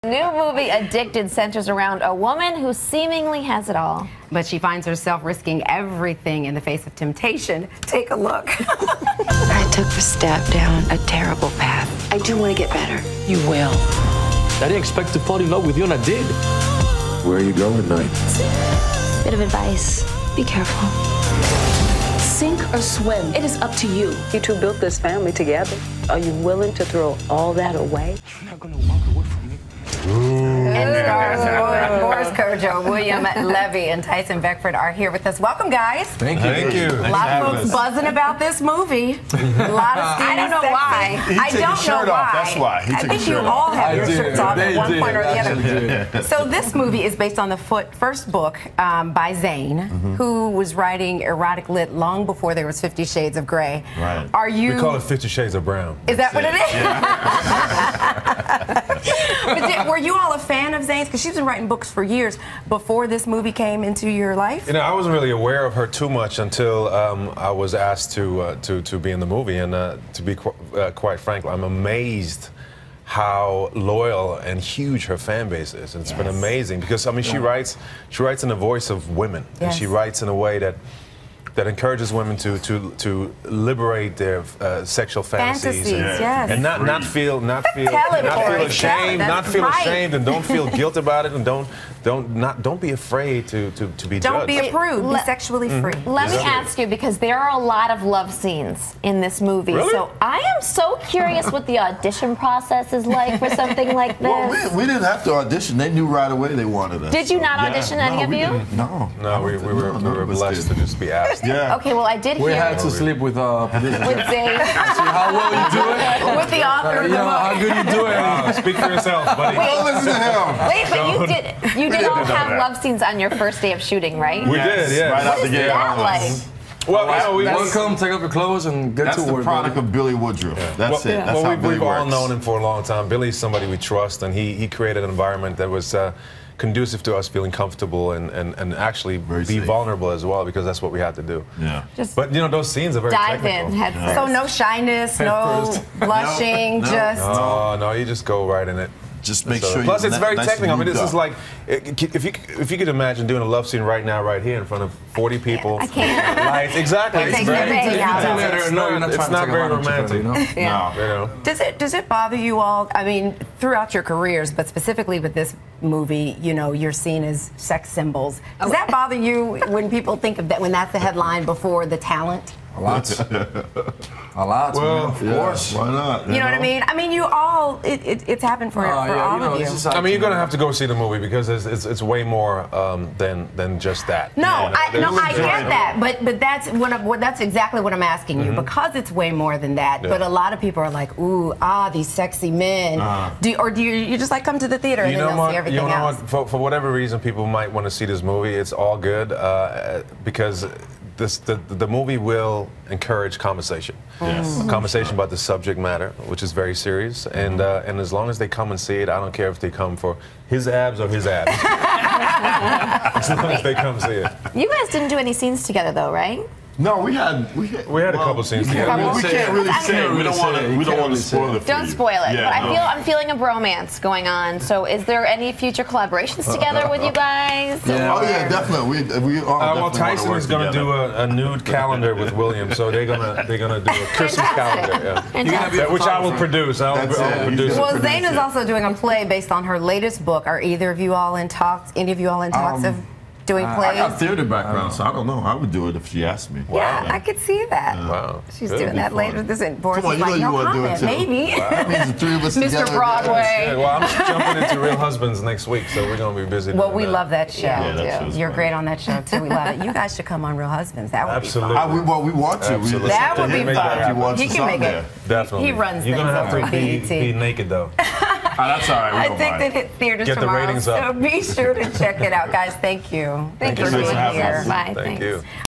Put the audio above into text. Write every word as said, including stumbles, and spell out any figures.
New movie Addicted centers around a woman who seemingly has it all. But she finds herself risking everything in the face of temptation. Take a look. I took the step down a terrible path. I do want to get better. You will. I didn't expect to fall in love with you, and I did. Where are you going tonight? Bit of advice. Be careful. Sink or swim, it is up to you. You two built this family together. Are you willing to throw all that away? You're not gonna walk away from me. And stars Boris Kojo, William Levy, and Tyson Beckford are here with us. Welcome, guys. Thank you. Thank you. A lot of folks buzzing about this movie. A lot of steamy, I don't know sexy. why. He I took don't his shirt know off, why. that's why. He I took think his you shirt all off. have I your did. shirts off They at one did. point or the Actually other. did. So this movie is based on the foot, first book um, by Zane, mm-hmm. who was writing erotic lit long before there was Fifty Shades of Grey. Right. Are you? We call it Fifty Shades of Brown. Is that what it is? Yeah. But did, were you all a fan of Zane's? Because she's been writing books for years before this movie came into your life. You know, I wasn't really aware of her too much until um, I was asked to uh, to to be in the movie, and uh, to be qu uh, quite frank, I'm amazed how loyal and huge her fan base is. And it's yes. been amazing because I mean, she writes she writes in the voice of women, yes. and she writes in a way that. that encourages women to to to liberate their uh, sexual fantasies, fantasies and, yes. and not not feel not feel Tell it, not feel Boris. ashamed, Tell it. not feel That's ashamed, right. and don't feel guilt about it, and don't don't not don't be afraid to to to be Don't judged. be a prude. Be Let- sexually free. Let me Exactly. ask you, because there are a lot of love scenes in this movie. Really? So I am so curious what the audition process is like for something like this. Well, we, we didn't have to audition. They knew right away they wanted us. Did you so- not Yeah. audition No, any of we you? didn't. No. No, we, we were we were blessed to just be asked. Yeah. Okay, well I did We hear had to sleep with uh, producers. with Zane. See how well you do it. With the author of the Yeah, book. how good you do it. Wow, speak for yourself, buddy. Don't listen to him. Wait, but you did you did all didn't know have that. love scenes on your first day of shooting, right? We Yes, did, yeah. right out What the is gate. that like? Well, you know, we, Welcome, take off your clothes and get That's to the work. product buddy. of Billy Woodruff. That's well, it. That's well, how we've, Billy we've all works. known him for a long time. Billy's somebody we trust, and he he created an environment that was uh, conducive to us feeling comfortable and and, and actually Very be safe. vulnerable as well, because that's what we had to do. Yeah. Just But you know, those scenes are very Dive technical. in head first. so no shyness, no first. blushing, No, no. just. Oh no, you just go right in it. Just make So- sure. Plus, you're it's ni- very nice technical. I mean, and this is moved like if you if you could imagine doing a love scene right now, right here in front of forty people. I can't. Lights, exactly. It It's takes very, everything out of it. it's No, you're not it's trying not to take very advantage of it, romantic. you know? No. You know. Does it does it bother you all? I mean, throughout your careers, but specifically with this movie, you know, you're seen as sex symbols. Does that bother you when people think of that? When that's the headline before the talent? A lot. A lot, Well, man. Of Yeah, course. why not? You know what I mean? I mean, you all. It, it, it's happened for, Oh, for yeah, all you know, of you. this is I mean, you're gonna like- have to go see the movie because it's it's, it's way more um, than than just that. No, Yeah. I, no, I There's- get that, but but that's what, I'm- what that's exactly what I'm asking you, because it's way more than that. Yeah. But a lot of people are like, ooh, ah, these sexy men. Uh-huh. Do you, or do you, you just like come to the theater and You then know they'll what? see everything You know else? what? For, for whatever reason, people might want to see this movie. It's all good uh, because this the the movie will encourage conversation. Yes. A conversation about the subject matter, which is very serious. And uh, and as long as they come and see it, I don't care if they come for his abs or his abs. As long as they come see it. You guys didn't do any scenes together though, right? No, we had we had, We had a well, couple scenes we together. can't- We Say can't it. really I say. mean- it. We don't want to. You We don't can't want to really say spoil it. it. for Don't you. spoil it. Yeah, but I no. feel I'm feeling a bromance going on. So is there any future collaborations together with you guys? Yeah. Oh yeah, definitely. We we all Uh, well, definitely Tyson wanna is work going to do together. a, a nude calendar with William, so they're gonna they're gonna do a Christmas calendar, yeah. Fantastic. Yeah, which I will produce. I will, That's I will it. He's produce. gonna Well, produce Zane is it. also doing a play based on her latest book. Are either of you all in talks? Any of you all in talks Um, of doing uh, I plays? I got theater background, so I don't know. I would do it if she asked me. yeah, I could see that. Wow. She's Good. doing that Fun. later. This is Boris Come on, is you know like, you no wanna do it comment, too. maybe. That means the three of us Mister together. Broadway. Yeah, well, I'm jumping into Real Husbands next week, so we're gonna be busy. Well, doing we that. love that show. Yeah, that show's You're fun. great on that show too. We love it. You guys should come on Real Husbands. That would Absolutely. be I, we, well, we want to. We Absolutely. just That have to would be hit me fun. back if he wants He us can on make there. it. Definitely. He runs You're gonna things have to over be, at B E T. be naked though. Ah, that's all right. We I don't think mind. they hit theaters Get the tomorrow. ratings up. So be sure to check it out, guys. Thank you. Thank for you for being having here. us. Bye. Thank Thanks. you.